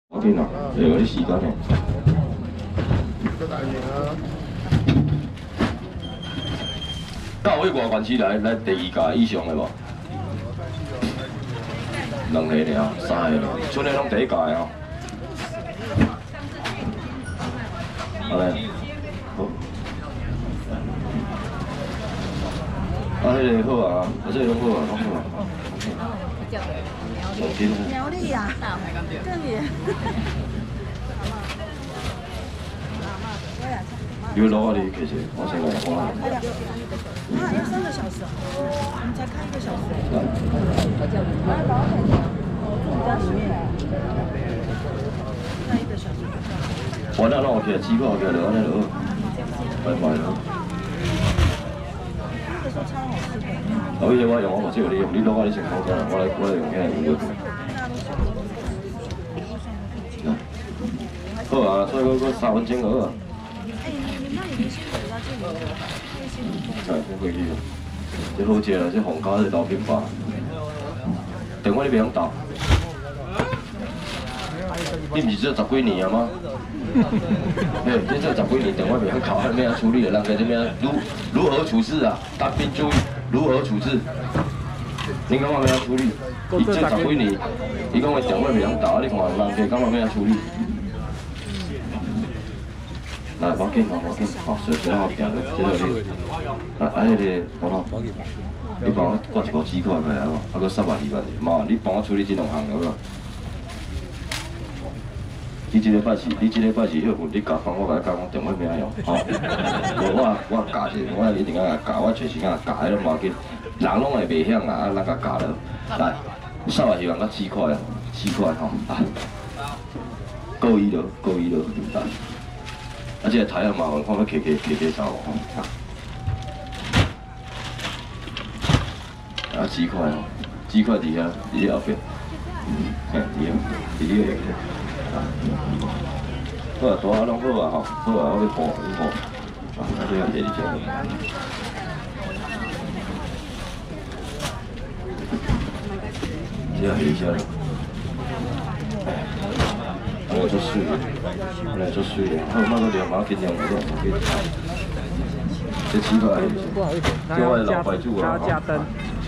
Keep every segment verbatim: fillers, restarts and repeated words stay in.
我紧啊，会有你时间的。到位外县市来来第二届以上的无？两个尔，三个尔，剩的拢第一届哦。好嘞，好。啊，迄个好啊，啊，这个拢好啊，拢好啊。 苗栗呀，更远。 你要攞我哋其實我先嚟講下。 哎呀，啊，要三個小時哦，我們才開一個小時。家裡面開一個小時。 我那攞起來，幾個起來就安尼落，拜拜咯。 那個時候超好吃的。 好嘢，我用我無識你用，你攞我啲成功㗎，我嚟我嚟用嘅用嘅。好啊，所以嗰嗰三分鐘好啊。哎，我回去了，这好食啦，这红咖是豆皮饭。电话你袂晓打，你唔是做十几年啊吗？嘿，你做十几年电话袂晓考，还咩样处理的？人家这边如如何处置啊？单兵注意如何处置？你感觉咩样处理？伊做十几年，伊讲话电话袂晓打，你看人家感觉咩样处理？来，我紧，我紧，好，随随我行了，这个你，啊啊，迄个，我喏，你帮我挂一包鸡块过来好，啊，搁三百二百，妈，你帮我处理这两项好无？你这个摆是，你这个摆是要份，你加班我甲你讲，我电话名用，吼，我我教者，我一定要教，我随时啊教，迄拢无要紧，人拢会袂晓啊，啊，咱甲教了，来，三百二百甲鸡块啊，鸡块吼，来，够伊了，够伊了，来。啊，这个台啊麻烦，看要摕摕摕摕啥哦？啊，鸡块哦，鸡块伫遐，伫你后边，嘿，伫遐，伫你后边。好啊，大啊拢好啊吼，好啊，我要补补，啊，啊，这样第二只。这样第二只。我做水，我来做水的，好，那个两毛斤两毛多，这七块，这我老牌子啊。加灯。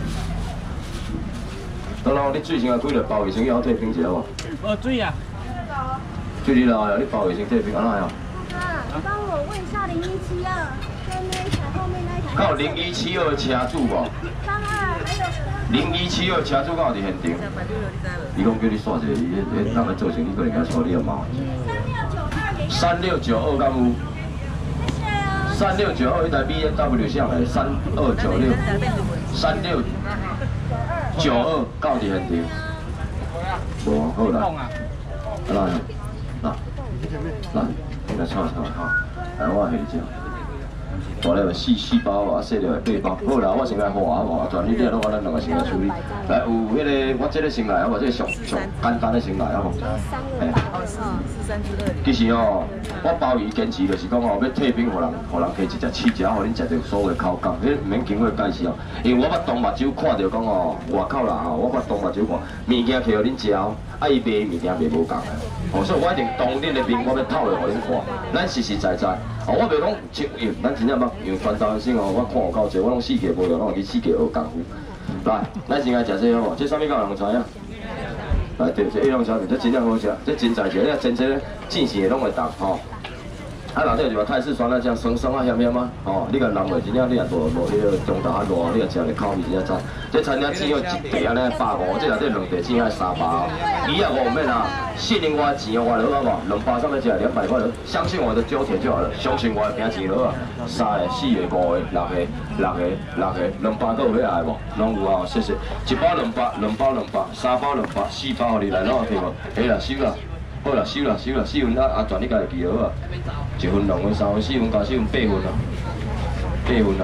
等等，你水先啊几落包卫生要退冰一下无？ 哦，水啊。 水你来啊，你包卫生退冰安怎样？ 哥，帮我问一下零一七二跟那一台后面那一台。 有零一七二车主无？ 三二还有。 零一七二车主敢有伫现场？伊讲叫你刷一个，伊迄人来做生意，可能甲刷你个毛。三六九二敢有？三六九二一台 B M W 上来，三二九六，三六九二到伫现场。无好啦，来来来，来炒炒炒，来我下只。大了四四包啊，小了八包。好啦，我先来画啊画，全你了，我咱两个先来处理。来，有迄个我这个先来，我这个上上简单的先来啊吼。哎，其实哦，我包鱼坚持就是讲哦，要退冰，互人互人加一只试食，互恁食着所有的口感，迄唔免经过解释哦。因为我捌动目睭看到讲哦，外口啦吼，我捌动目睭看，物件摕互恁食哦，啊伊卖物件卖无共的。哦，所以我一定当恁的面，我要透落互恁看，咱实实在在。哦，我袂讲像，因咱真正捌，因为传道先哦，我看有够济，我拢四界无用，拢会去四界学功夫。来，咱先来食这好无？这啥物敢有人知影？来，对，这一两小面，这真正好食，这真在食，你啊真正正时拢会动吼。啊，内底就话泰式酸辣酱，酸酸啊咸咸啊，吼，你甲淋落真正你啊落落迄个中大啊落，你啊食个口味真正赞。这餐厅只要一地安尼百五，这内底两地只要三百哦，伊啊五免啊，信任我的钱哦，我就好无？两百上面食两百块就，相信我的酒铁就好了，相信我的拼钱就好啊。三个、四个、五个、六个、六个、六个，两百个有要来无？拢有啊，谢谢。一包两百，两包两百，三包两百，四包互你来，拢有摕无？下啦，收啦。好啦，收啦，收啦，四分啊，啊，全你家己记好啊。一分、两分、三分、四分加四分，八分啦，八分啦。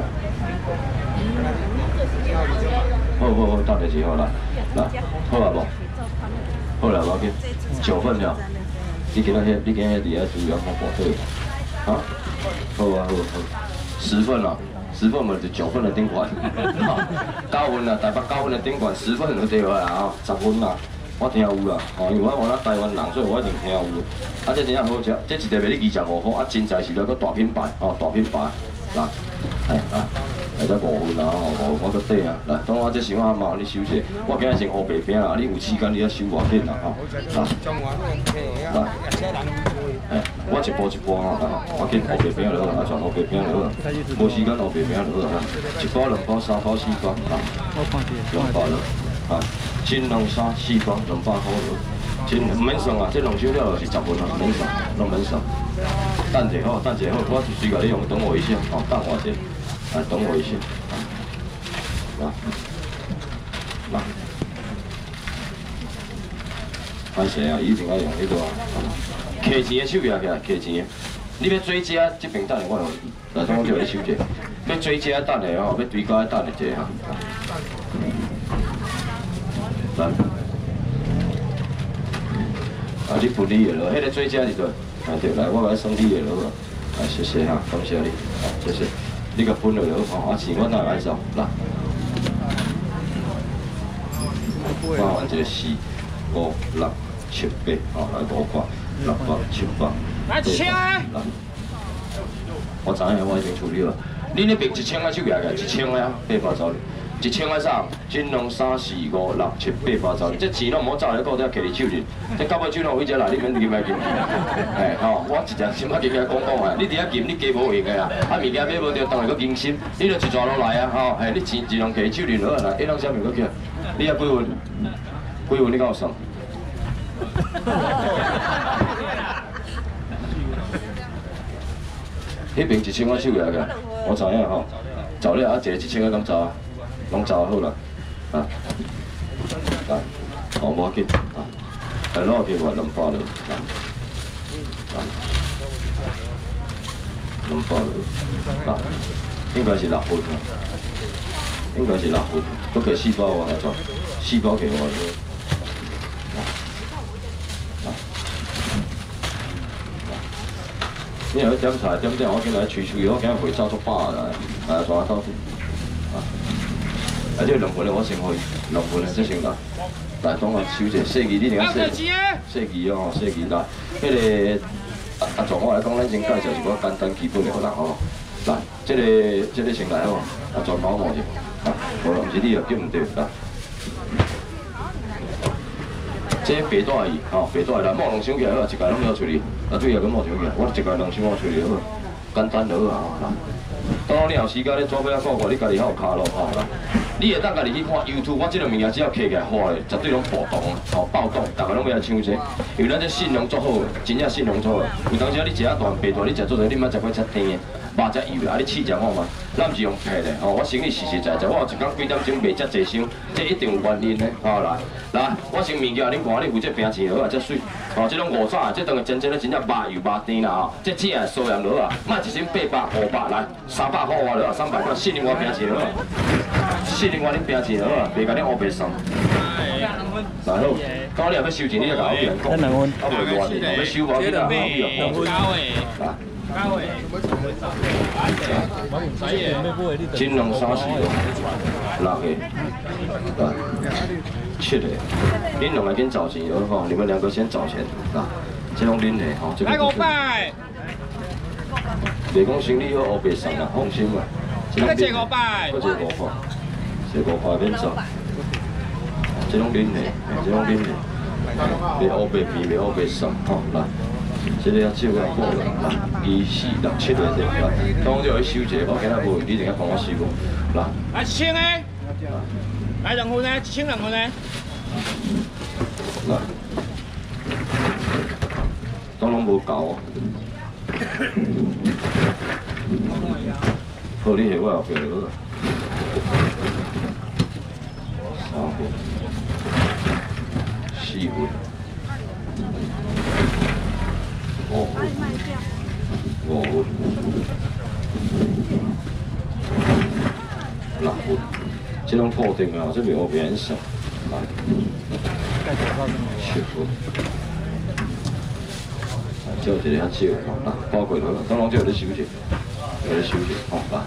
好好好，到底是好啦，来，好啊无？好啦，无要紧，九份了。你今仔迄，你今仔迄伫遐主要看看对无？啊？好啊，好好，十份啦。十份嘛就九份的顶管，九份啦，台北九份的顶管，十份就对了啦啊，十分啦。 我听有啦，哦，因为我我咱台湾人，所以我一定听有。啊，这真正好食，这一碟卖你二十五块，啊，真材实料，搁大品牌，哦，大品牌，来，哎来，来这五分啊，吼，五分我搁底啊，来，当我这想啊嘛，你收者，我今日先乌白饼啦，你有时间你啊收偌紧啦，吼，来，来，哎，我一步一步吼，来，我紧乌白饼落，啊，全乌白饼落，无时间乌白饼落啊，一包、两包、三包、四包，啊，两包落，啊，真两三四包，两百块落。 真唔免算啊！这两手了就是十分啊，唔免算，拢免算。等者好，等者好，我随甲你用，等我一下，哦，等我者，来等我一下，来，来，歹势啊，一定要用迄个啊，摕钱的手举起来，摕钱的。你要做食，这边等下我来，来，等我叫你收者。要做食等下哦，要对高等下者哈。来。 啊，你付你的咯，迄个做食是对，啊对，来，我来算你的咯，啊谢谢哈，感谢你，啊谢谢，你个分了咯，吼，啊钱我哪来收？来，我换一个四、五、六、七、八，哦，来五块，六百、七百，来一千来，我知影，我已经处理了。你那边一千个手举起，一千个啊，八百走。 一千个啥？一、两、三、四、五、六、七、八、八、十，这钱拢唔好走来，搁在摕伫手里。这到尾酒拢位只来，你免入来金。哎，吼，我一只心啊，今日讲讲啊，你伫遐金，你加无用个啦。啊，物件买无着，当然搁惊心。你着一抓落来啊，吼，哎，你钱尽量摕手里落来，一两啥物搁叫？你遐几分？几分？你敢有算？迄边一千块手举个，我知影吼。走了啊，一个一千个敢走啊？ 拢找好啦，啊，来，哦，无要紧，啊，来攞去我两百了，啊，啊，两百了，啊，应该是六分啊，应该是六分，都给四包我来做，四包给我了，啊，啊，你有点菜点点，我今日吹吹，我今日回走足饱啦，来抓到。 啊！这两份咧，我先开两份咧，即先来。来，当我收者细字，你定下细细字哦，细字来。迄个啊啊，从我来讲，咱先介绍一个简单基本的互人哦。来，这个这个先来哦，啊，全毛毛者，啊，无毋是你又叫唔对啦。这白带鱼，吼，白带来，摸两箱起来好，一家拢要处理，啊，最后佮摸上起来，我一家两箱我处理好，简单就好啊。来，当你有时间咧做尾啊，顾顾你家己还有卡路吼来。 你会当家己去看 YouTube， 我即个物件只要摕起来发的，绝对拢暴动啊，吼暴动，大家拢要来抢者。因为咱这信用做好的，真正信用做好的。有当时你食啊大白大，你食做者你莫食过遮甜的，肉遮油的，啊你试食看嘛。咱毋是用骗的，吼我生意实实在在，我有一工几点钟卖遮济箱，这一定有原因的，吼来来，我先物件恁看，你负责平钱落啊，遮水，吼这种五炸，这当个真正的真正肉油肉甜啦吼，这正的素盐落啊，莫一箱八百五百来，三百块外落啊，三百块，信任我平钱落啊。 信任我恁平钱好啊，别甲恁乌白送。然后，到你若要收钱，你就甲我别人讲，啊袂乱的，要收无紧啊，后面又讲。来，金龙三四个，六个，来，七个，恁两个先找钱了吼，你们两个先找钱，来，这种恁的吼，这个。来五百。袂讲生意好乌白送啦，放心啦。再借五百。再借五百。 这五块免走，这种恁的，这种恁的，袂乌白皮，袂乌白送，吼来，这个要少个过来，来，二四六七个对，来，当我去收一个，我今仔无，你一定要帮我收无，来。来一千个，来两份呢，一千两份呢。来，都拢无够。好，你下我后边了。 三分，四分，五分，五分，六分，这种固定啊，这边我变少，来，七分，啊，这一个较少，来，包过落，当然这有咧收钱，有咧收钱，好来，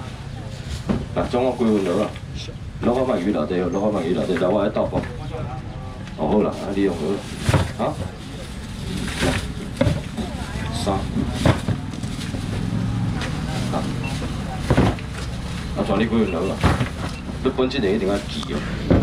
来，总我几分落啊？ 攞開墨魚內底，攞開墨魚內底，就我喺豆腐， 哦好啦，啊你用好啦，啊，三，啊，啊，传你几份好啦，你本身就一定要记哦。